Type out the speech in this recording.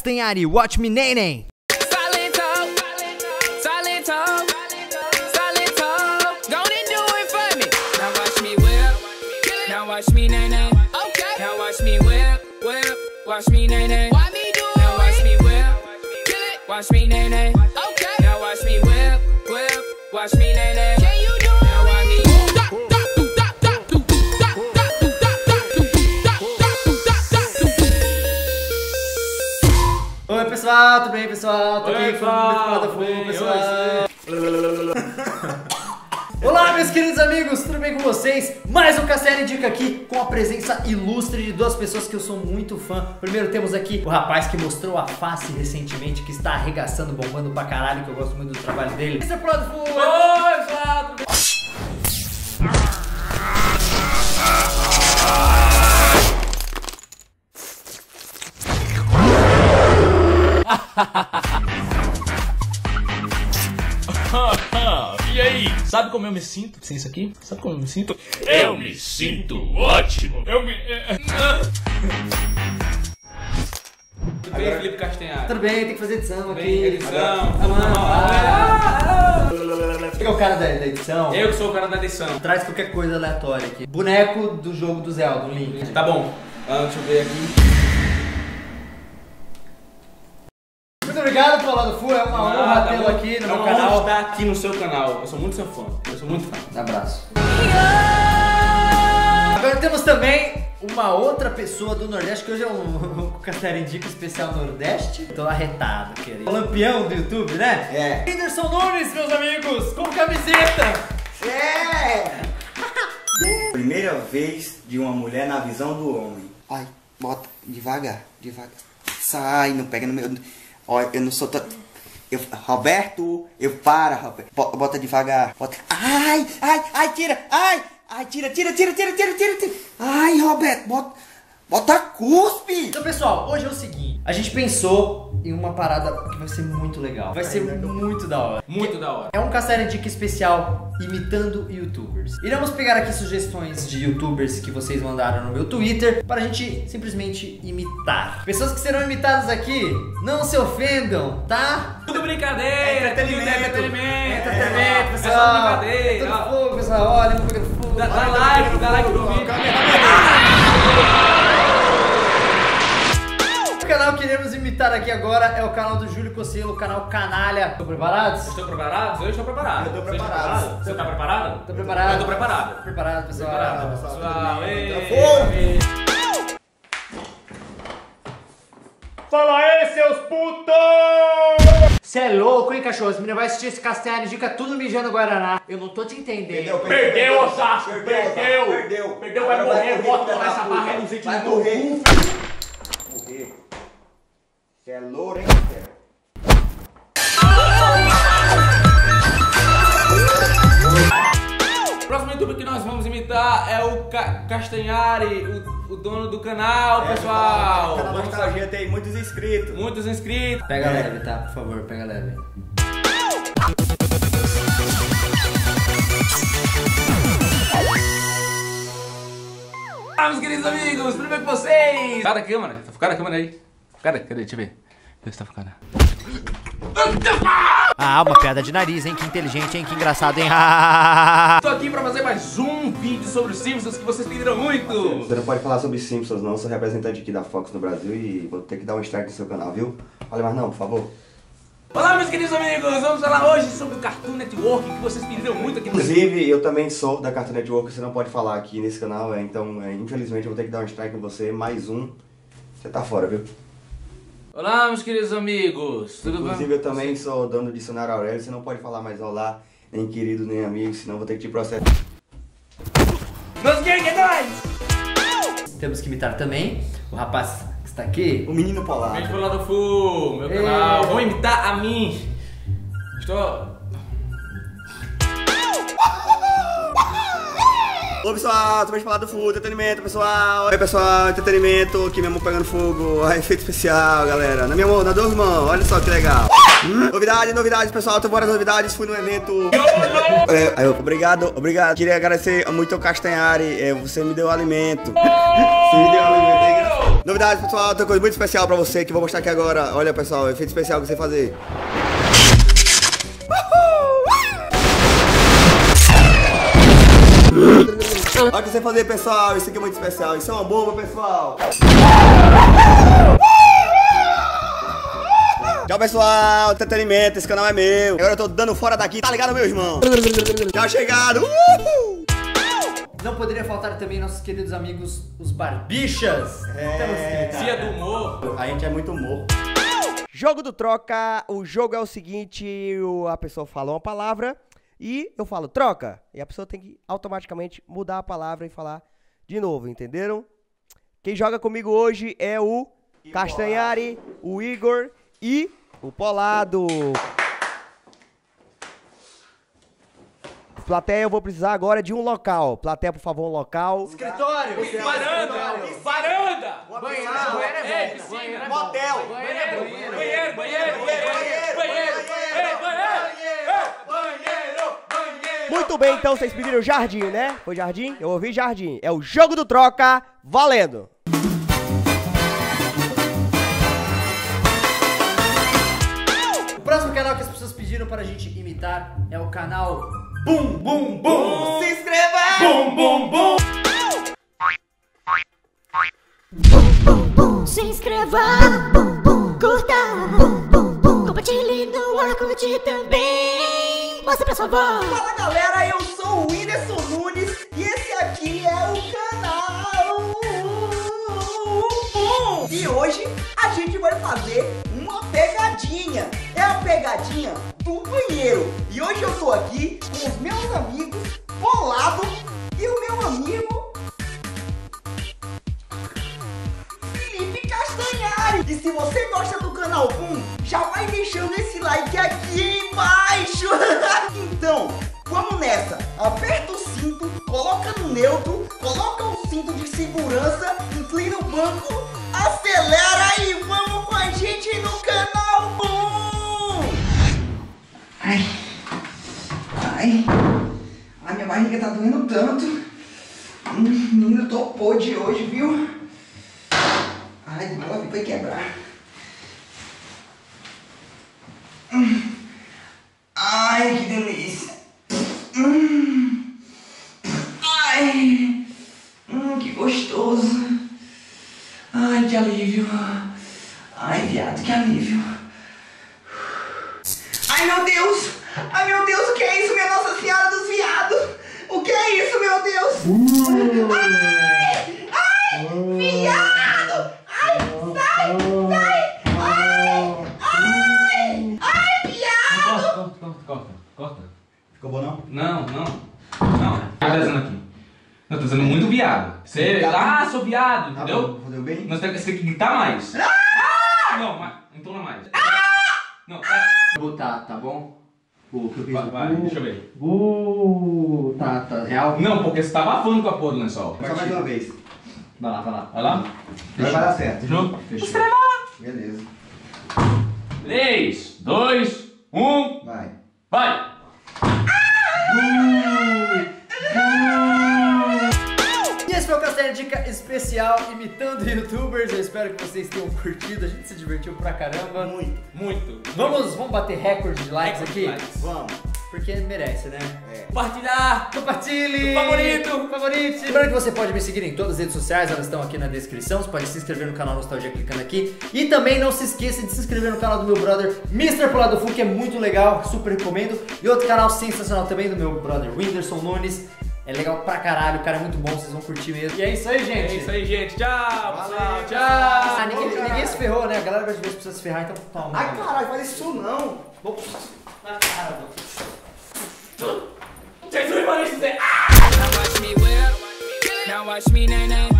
Castanhari, watch me neném. Watch me nay nay. Okay. Now watch me whip, whip. Watch me nay nay. Why me do it? Now watch me whip. Kill it. Watch me nay nay. Okay. Now watch me whip, whip. Watch me nay nay. Can you do it? Now watch me. Oi pessoal, tudo bem pessoal? Tô aqui com o pessoal. Olá meus queridos amigos, tudo bem com vocês? Mais um Castanhari Indica aqui com a presença ilustre de duas pessoas que eu sou muito fã. Primeiro temos aqui o rapaz que mostrou a face recentemente, que está arregaçando, bombando pra caralho, que eu gosto muito do trabalho dele. Mr. Produto. Oi, Flávio! E aí, sabe como eu me sinto sem isso aqui? Sabe como eu me sinto? Eu me sinto ótimo. Tudo bem, Felipe Castanhari? Tudo bem, tem que fazer edição aqui. Bem, edição. Quem é o cara da edição? Eu que sou o cara da edição. Traz qualquer coisa aleatória aqui. Boneco do jogo do Zelda, um link. Tá bom. Deixa eu ver aqui. Muito obrigado pelo lado Fu, é uma honra tê-lo aqui no meu canal. Estar aqui no seu canal. Eu sou muito seu fã. Eu sou muito fã. Um abraço. Agora temos também uma outra pessoa do Nordeste, que hoje é um Castanhari Indica especial Nordeste. Tô arretado, querido. O lampião do YouTube, né? É. Whindersson Nunes, meus amigos, com camiseta. Primeira vez de uma mulher na visão do homem. Ai, bota devagar, devagar. Sai, não pega no meu. Olha, eu não sou tão. Roberto, Roberto. Bota devagar. Bota. Ai, tira. Ai, tira. Ai, Roberto, bota cuspe. Então, pessoal, hoje é o seguinte. A gente pensou em uma parada que vai ser muito legal. Vai ser muito da hora. Muito da hora. É um Castanhari Indica especial imitando youtubers. Iremos pegar aqui sugestões de youtubers que vocês mandaram no meu Twitter para a gente simplesmente imitar. Pessoas que serão imitadas aqui, não se ofendam, tá? Tudo brincadeira. É entretenimento. Entretenimento, pessoal. É só brincadeira. É tudo fogo, pessoal. Olha, vamos pegar fogo. Dá like no vídeo. O canal que iremos imitar aqui agora é o canal do Júlio Cocielo, o canal Canalha. Estão preparados? Estão preparados? Eu estou preparado. Eu tô Você está preparado. Você tá preparado? Tô preparado. Eu tô preparado. Preparado, pessoal. Preparado, Pessoal. pessoal. Fala aí, seus putos! Cê é louco, hein, cachorro? Esse menino vai assistir esse Castanhari Indica tudo mijando Guaraná. Eu não tô te entendendo. Perdeu, Osasco! Perdeu, vai morrer, bota essa barra aí no vídeo vai do morrer. Morrer. Você é louro, hein, cara? O próximo youtuber que nós vamos imitar é o Castanhari, o dono do canal, pessoal. O canal da Nostalgia tem muitos inscritos. Muitos inscritos. Pega leve, tá? Por favor, pega leve. Ah, meus queridos amigos, tudo bem com vocês? Cara, câmera. Tá focada a câmera aí. Cara, cadê? Deixa eu ver. Vê se tá focada. Ah, uma piada de nariz, hein? Que inteligente, hein? Que engraçado, hein? Tô aqui pra fazer mais um vídeo sobre os Simpsons que vocês pediram muito. Você não pode falar sobre Simpsons não, sou representante aqui da Fox no Brasil e vou ter que dar um strike no seu canal, viu? Fale mais não, por favor. Olá, meus queridos amigos, vamos falar hoje sobre o Cartoon Network que vocês pediram muito aqui no Inclusive, eu também sou da Cartoon Network, você não pode falar aqui nesse canal, então infelizmente eu vou ter que dar um strike em você, mais um. Você tá fora, viu? Olá, meus queridos amigos, tudo bem? Inclusive eu também sou dono do Dicionário Aurélio, você não pode falar mais olá, nem querido, nem amigo, senão eu vou ter que te processar. Meus gangues, é nóis! Temos que imitar também o rapaz que está aqui. O menino polar. Beijo pro lado Fu, meu canal. Vão imitar a mim. Estou... Ô pessoal, tô bem falar do Fu, entretenimento, pessoal. Oi pessoal, entretenimento, aqui minha mão pegando fogo. Efeito especial, galera. Na minha mão, nas duas mãos, olha só que legal. Novidades, pessoal, tem várias novidades, fui no evento. Obrigado. Queria agradecer muito ao Castanhari, você me deu alimento. Você me deu alimento, Novidades, pessoal, tem coisa muito especial pra você que eu vou mostrar aqui agora. Olha, pessoal, efeito especial que você fazer. Olha o que você fazer, pessoal. Isso aqui é muito especial. Isso é uma bomba, pessoal. Tchau, pessoal. Entretenimento. Esse canal é meu. Agora eu tô dando fora daqui. Tá ligado, meu irmão? Já chegado. Não poderia faltar também nossos queridos amigos, os Barbichas. Cia do humor. A gente é muito humor. Jogo do troca. O jogo é o seguinte: a pessoa fala uma palavra e eu falo troca. E a pessoa tem que automaticamente mudar a palavra e falar de novo, entenderam? Quem joga comigo hoje é o Castanhari, o Igor e o Polado. Plateia, eu vou precisar agora de um local. Plateia, por favor, um local. Escritório. Varanda. Motel. Muito bem, então vocês pediram jardim, né? Foi jardim? Eu ouvi jardim. É o jogo do troca, valendo! O próximo canal que as pessoas pediram para a gente imitar é o canal Bum Bum Bum. Se inscreva! Bum Bum Bum. Se inscreva, curta, compartilhe no Orkut também. Mostra pra sua avó. Fala galera, eu sou o Whindersson Nunes e esse aqui é o canal Bum. E hoje a gente vai fazer uma pegadinha. É a pegadinha do banheiro. E hoje eu tô aqui com os meus amigos Polado e o meu amigo Felipe Castanhari. E se você gosta do canal Bum, já vai deixando esse like aqui embaixo. Então, vamos nessa. Aperta o cinto, coloca no neutro, coloca o cinto de segurança, inclina o banco, acelera e vamos com a gente no canal Bum. Ai, minha barriga tá doendo tanto. Menino, tô podre hoje, viu? Ai, ela vai quebrar. Ai, que delícia. Ai, que gostoso. Ai, que alívio. Ai, viado, que alívio. Ai, meu Deus. Ai, meu Deus, o que é isso, minha Nossa Senhora dos Viados? O que é isso, meu Deus? Ai, viado. Ai, sai. Viado. Corta. Ficou bom, não? Não. Tá fazendo aqui. Não, tô fazendo muito viado. Você. Ah, sou viado, entendeu? Fodeu bem? Você tem que gritar mais. Não, mas. Entona mais. Não, Vou botar, tá bom? O que eu fiz? vai, deixa eu ver. Tá real? Não, porque você tá abafando com a porra do lençol. Só mais uma vez. Vai lá. Vai lá. Vai dar certo. Fechou? Fechou. Beleza. 3, 2, 1. Vai. Vai! E esse foi o Castanha Dica especial imitando youtubers. Eu espero que vocês tenham curtido. A gente se divertiu pra caramba. Muito. Vamos bater recorde de likes aqui? Vamos. Porque merece, né? Compartilhar! Compartilhe! Favorite! Lembrando que você pode me seguir em todas as redes sociais, elas estão aqui na descrição. Você pode se inscrever no canal Nostalgia clicando aqui. E também não se esqueça de se inscrever no canal do meu brother Mr. Polado Fu, que é muito legal, super recomendo. E outro canal sensacional também do meu brother Whindersson Nunes. É legal pra caralho, o cara é muito bom, vocês vão curtir mesmo. E é isso aí, gente. É isso aí, gente. Tchau! Valeu, Tchau! Ah, ninguém se ferrou, né? A galera vai ver as pessoas se ferrar, então toma. Ai, caralho, faz isso não. Jesus, mano, isso é... Now watch me whip. Now watch me nay nay.